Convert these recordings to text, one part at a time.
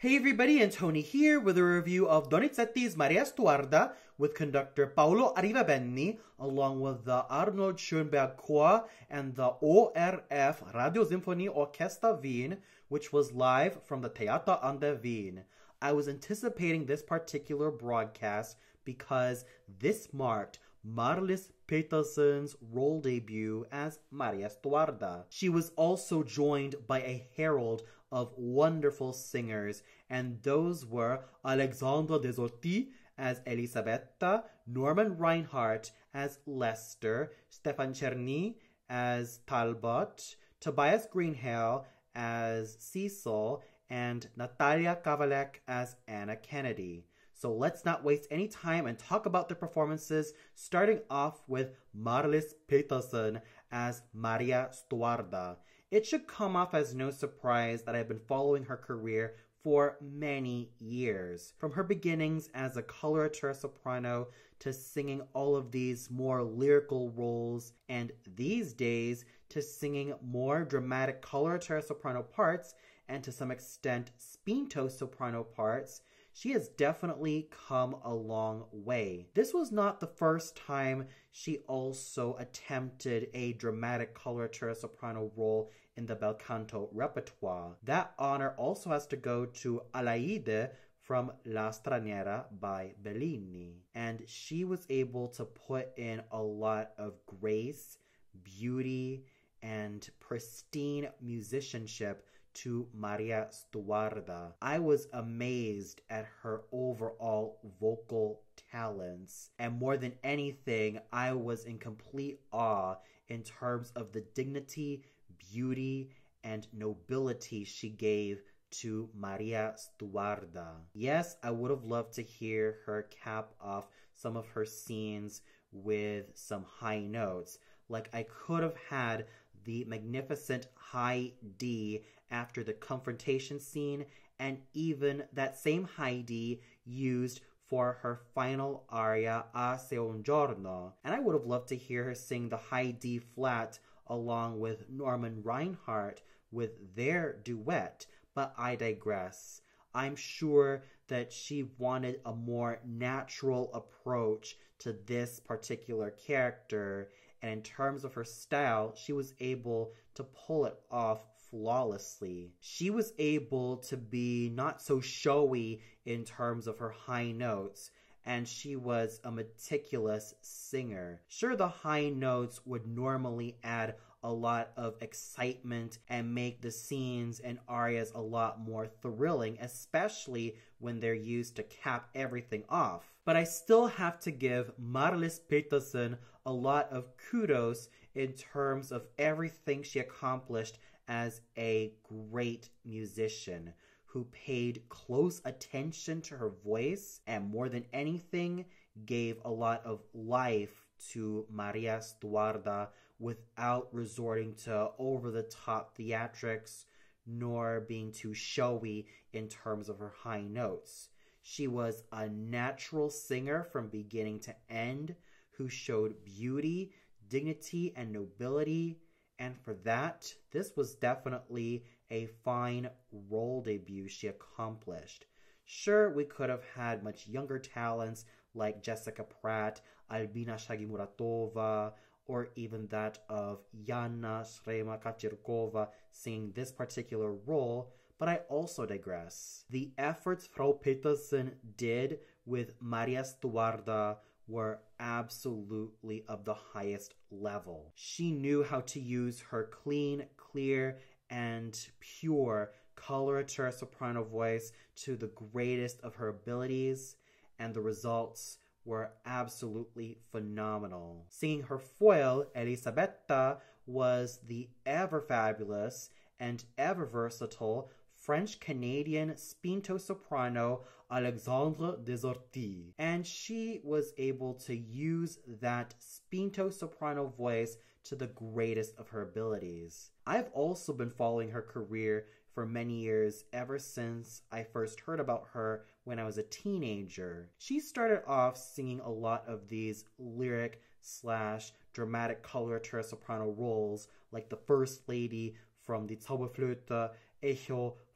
Hey everybody, Tony here with a review of Donizetti's Maria Stuarda with conductor Paolo Arrivabenni, along with the Arnold Schoenberg Choir and the ORF Radio Sinfonie Orchester Wien, which was live from the Theater an der Wien. I was anticipating this particular broadcast because this marked Marlis Peterson's role debut as Maria Stuarda. She was also joined by a herald of wonderful singers, and those were Alexandre Desorti as Elisabetta, Norman Reinhardt as Lester, Stefan Czerny as Talbot, Tobias Greenhill as Cecil, and Natalia Kavalek as Anna Kennedy. So let's not waste any time and talk about the performances, starting off with Marlis Peterson as Maria Stuarda. It should come off as no surprise that I've been following her career for many years. From her beginnings as a coloratura soprano to singing all of these more lyrical roles, and these days to singing more dramatic coloratura soprano parts and to some extent spinto soprano parts, she has definitely come a long way. This was not the first time she also attempted a dramatic coloratura soprano role in the bel canto repertoire. That honor also has to go to Alaide from La Straniera by Bellini. And she was able to put in a lot of grace, beauty, and pristine musicianship to Maria Stuarda. I was amazed at her overall vocal talents, and more than anything, I was in complete awe in terms of the dignity, beauty, and nobility she gave to Maria Stuarda. Yes, I would have loved to hear her cap off some of her scenes with some high notes. Like I could have had the magnificent high D after the confrontation scene, and even that same high D used for her final aria A Se un giorno. And I would have loved to hear her sing the high D flat along with Norman Reinhardt with their duet, but I digress. I'm sure that she wanted a more natural approach to this particular character, and in terms of her style, she was able to pull it off flawlessly. She was able to be not so showy in terms of her high notes, and she was a meticulous singer. Sure, the high notes would normally add a lot of excitement and make the scenes and arias a lot more thrilling, especially when they're used to cap everything off. But I still have to give Marlis Peterson a lot of kudos in terms of everything she accomplished as a great musician who paid close attention to her voice and more than anything gave a lot of life to Maria Stuarda without resorting to over-the-top theatrics nor being too showy in terms of her high notes. She was a natural singer from beginning to end who showed beauty, dignity, and nobility, and for that, this was definitely a fine role debut she accomplished. Sure, we could have had much younger talents like Jessica Pratt, Albina Shagimuratova, or even that of Yana Srema Kachirkova singing this particular role, but I also digress. The efforts Frau Peterson did with Maria Stuarda were absolutely of the highest level. She knew how to use her clean, clear, and pure coloratura soprano voice to the greatest of her abilities, and the results were absolutely phenomenal. Singing her foil, Elisabetta, was the ever-fabulous and ever-versatile French-Canadian spinto soprano Alexandre Desorti, and she was able to use that spinto soprano voice to the greatest of her abilities. I've also been following her career for many years, ever since I first heard about her when I was a teenager. She started off singing a lot of these lyric / dramatic coloratura soprano roles, like the First Lady from Die Zauberflöte, Echo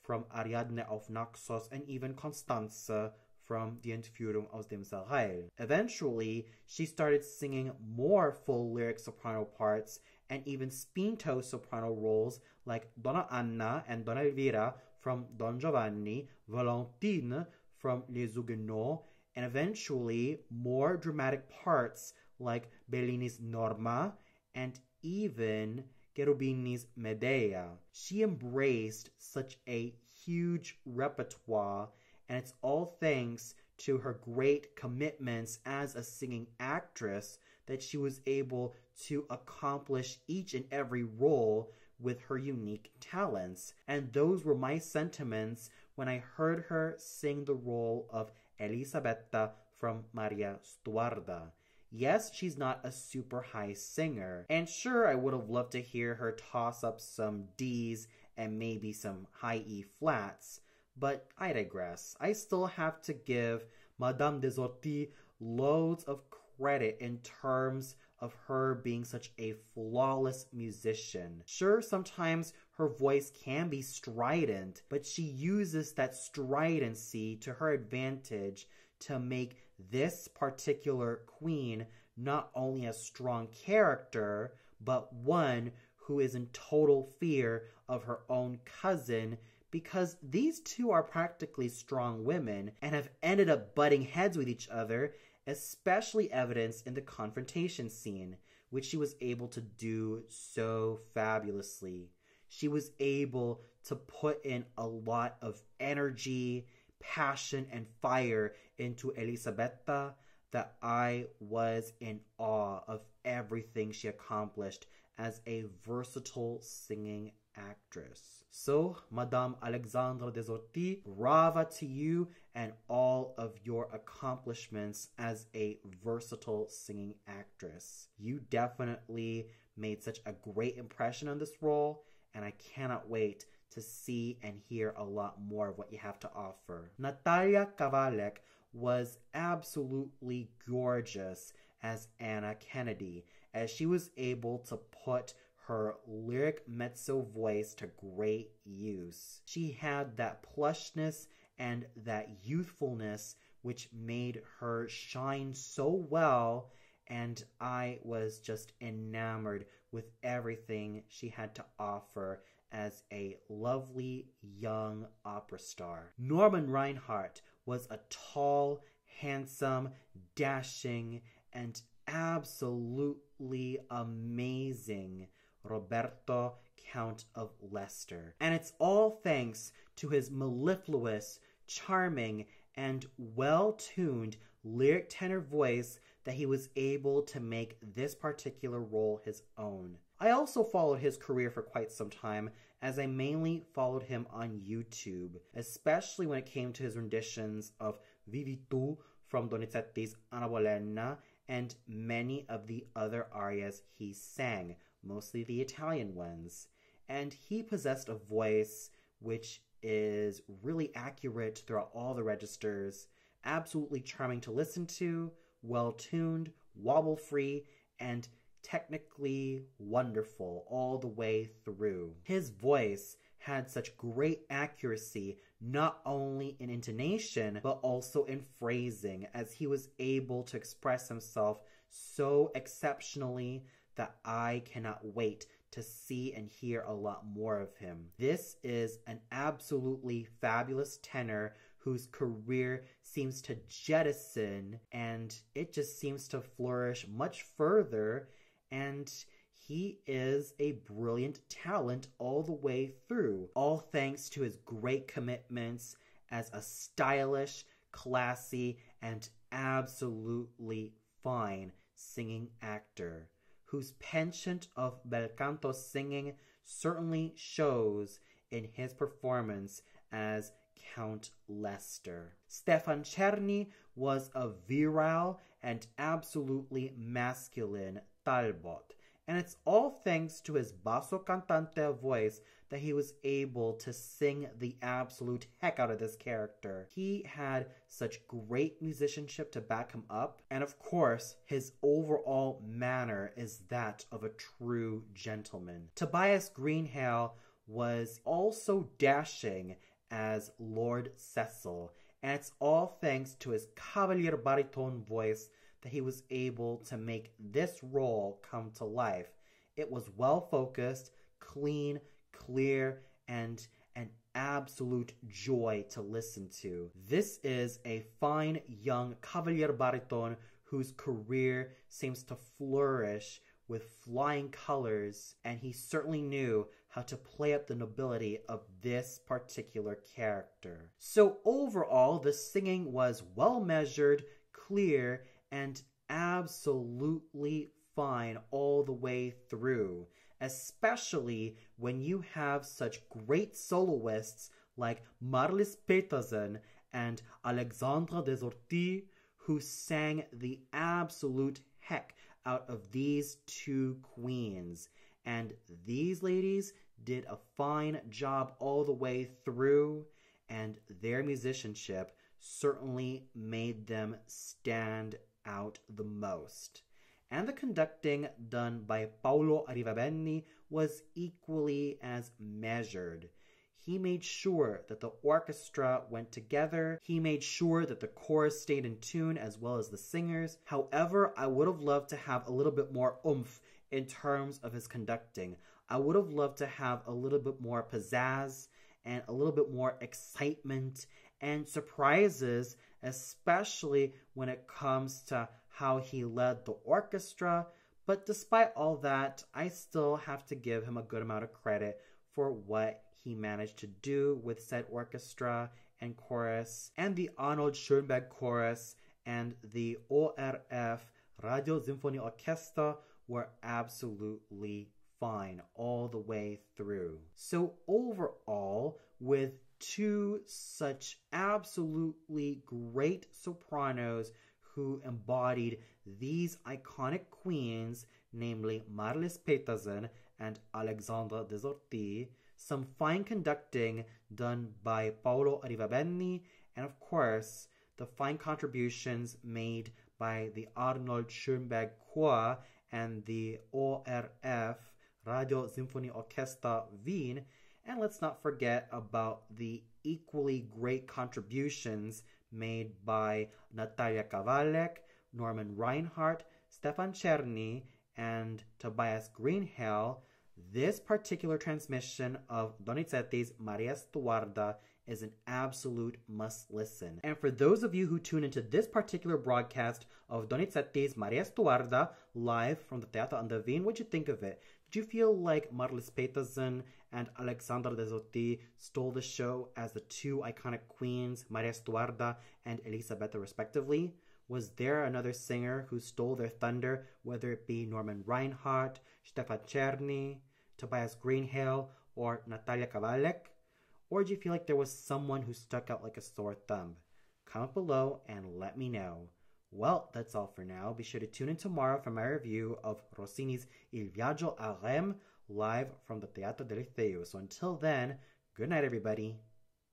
from Ariadne auf Naxos, and even Constanze from Die Entführung aus dem Serail. Eventually, she started singing more full lyric soprano parts and even spinto soprano roles like Donna Anna and Donna Elvira from Don Giovanni, Valentine from Les Huguenots, and eventually more dramatic parts like Bellini's Norma and even Cherubini's Medea. She embraced such a huge repertoire, and it's all thanks to her great commitments as a singing actress that she was able to accomplish each and every role with her unique talents. And those were my sentiments when I heard her sing the role of Elisabetta from Maria Stuarda. Yes, she's not a super high singer, and sure, I would have loved to hear her toss up some D's and maybe some high E flats, but I digress. I still have to give Madame des Orties loads of credit in terms of her being such a flawless musician. Sure, sometimes her voice can be strident, but she uses that stridency to her advantage to make this particular queen not only a strong character, but one who is in total fear of her own cousin, because these two are practically strong women and have ended up butting heads with each other, especially evidenced in the confrontation scene, which she was able to do so fabulously. She was able to put in a lot of energy, passion, and fire into Elisabetta that I was in awe of everything she accomplished as a versatile singing actress. So, Madame Alexandre des Orties, brava to you and all of your accomplishments as a versatile singing actress. You definitely made such a great impression on this role, and I cannot wait to see and hear a lot more of what you have to offer. Natalia Kavalek was absolutely gorgeous as Anna Kennedy, as she was able to put her lyric mezzo voice to great use. She had that plushness and that youthfulness which made her shine so well, and I was just enamored with everything she had to offer as a lovely young opera star. Norman Reinhardt was a tall, handsome, dashing, and absolutely amazing Roberto, Count of Leicester. And it's all thanks to his mellifluous, charming, and well-tuned lyric tenor voice that he was able to make this particular role his own. I also followed his career for quite some time, as I mainly followed him on YouTube, especially when it came to his renditions of Vivi tu from Donizetti's Anna Bolena and many of the other arias he sang, mostly the Italian ones. And he possessed a voice which is really accurate throughout all the registers, absolutely charming to listen to, well-tuned, wobble-free, and technically wonderful all the way through. His voice had such great accuracy, not only in intonation, but also in phrasing, as he was able to express himself so exceptionally that I cannot wait to see and hear a lot more of him. This is an absolutely fabulous tenor whose career seems to jettison, and it just seems to flourish much further, and he is a brilliant talent all the way through, all thanks to his great commitments as a stylish, classy, and absolutely fine singing actor, whose penchant of bel canto singing certainly shows in his performance as Count Leicester. Stefan Czerny was a virile and absolutely masculine Talbot, and it's all thanks to his basso cantante voice that he was able to sing the absolute heck out of this character. He had such great musicianship to back him up, and of course, his overall manner is that of a true gentleman. Tobias Greenhale was also dashing as Lord Cecil, and it's all thanks to his cavalier baritone voice that he was able to make this role come to life. It was well focused, clean, clear, and an absolute joy to listen to. This is a fine young cavalier baritone whose career seems to flourish with flying colors, and he certainly knew how to play up the nobility of this particular character. So overall, the singing was well measured, clear, and absolutely fine all the way through, especially when you have such great soloists like Marlis Petersen and Alexandra des Orties, who sang the absolute heck out of these two queens. And these ladies did a fine job all the way through, and their musicianship certainly made them stand out the most. And the conducting done by Paulo Arrivabenni was equally as measured. He made sure that the orchestra went together. He made sure that the chorus stayed in tune as well as the singers. However, I would have loved to have a little bit more oomph in terms of his conducting. I would have loved to have a little bit more pizzazz and a little bit more excitement and surprises, especially when it comes to how he led the orchestra. But despite all that, I still have to give him a good amount of credit for what he managed to do with said orchestra and chorus, and the Arnold Schoenberg chorus and the ORF Radio Symphony Orchestra were absolutely fine all the way through. So overall, with two such absolutely great sopranos who embodied these iconic queens, namely Marlis Petersen and Alexandra des Orties, some fine conducting done by Paulo Arrivabenni, and of course, the fine contributions made by the Arnold Schoenberg Choir and the ORF Radio Symphony Orchestra Wien, and let's not forget about the equally great contributions made by Natalia Kavalek, Norman Reinhardt, Stefan Czerny, and Tobias Greenhill. This particular transmission of Donizetti's Maria Stuarda is an absolute must-listen. And for those of you who tune into this particular broadcast of Donizetti's Maria Stuarda live from the Teatro Andavin, what'd you think of it? Did you feel like Marlis Petersen and Alexandra des Orties stole the show as the two iconic queens, Maria Stuarda and Elisabetta respectively? Was there another singer who stole their thunder, whether it be Norman Reinhardt, Stefan Czerny, Tobias Greenhill, or Natalia Kavalek? Or did you feel like there was someone who stuck out like a sore thumb? Comment below and let me know. Well, that's all for now. Be sure to tune in tomorrow for my review of Rossini's Il Viaggio a Rome live from the Teatro del Liceo. So until then, good night everybody.